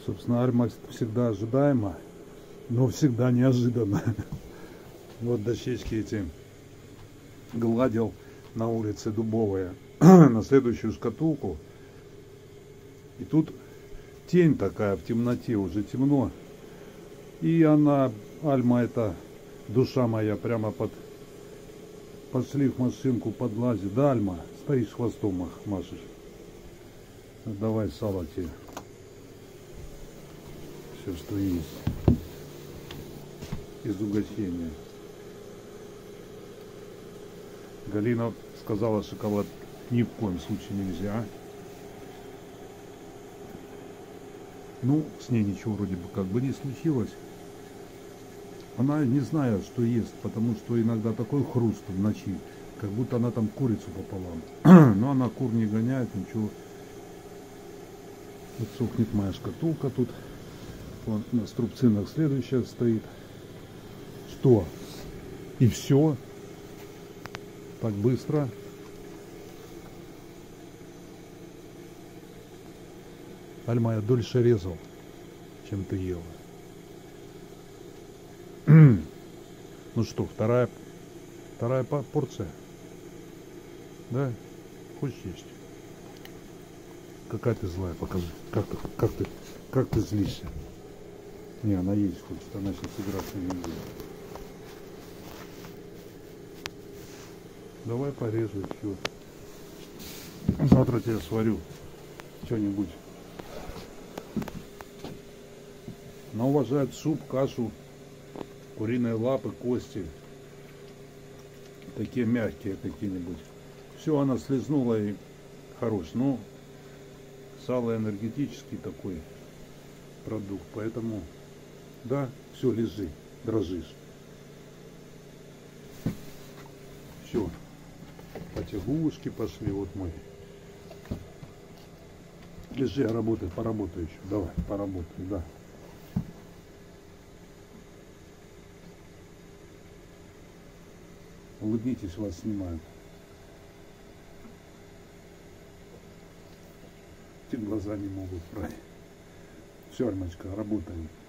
Собственно, Альма всегда ожидаема, но всегда неожиданно. Вот дощечки эти гладил на улице Дубовая на следующую шкатулку. И тут тень такая в темноте, уже темно. И она, Альма, это душа моя, прямо под шлиф машинку подлазит. Да, Альма, стоишь хвостом машешь. Давай сало тебе. Все, что есть. Из угощения. Галина сказала, шоколад ни в коем случае нельзя. Ну, с ней ничего вроде бы как бы не случилось. Она не знает, что ест, потому что иногда такой хруст в ночи, как будто она там курицу пополам. Но она кур не гоняет, ничего. Вот сохнет моя шкатулка тут. Вот на струбцинах следующая стоит. Что? И все? Так быстро? Альма, я дольше резал, чем ты ела. Ну что, вторая порция? Да? Хочешь есть? Какая ты злая, покажи. Как ты злишься? Не, она есть хочет, она сейчас играться не будет. Давай порежу еще. Завтра тебе сварю что-нибудь. Она уважает суп, кашу, куриные лапы, кости. Такие мягкие какие-нибудь. Все она слезнула и хорош. Но сало энергетический такой продукт. Поэтому, да, все, лежи, дрожишь. Все. Потягушки пошли, вот мой. Лежи, работай, поработай еще. Давай, поработай, да. Улыбнитесь, вас снимают. Те глаза не могут брать. Все, Альмочка, работаем.